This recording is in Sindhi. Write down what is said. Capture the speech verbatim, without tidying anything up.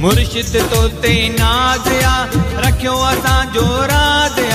मुर्शिद तो ते नाज़ आ रखियो असांजो राज़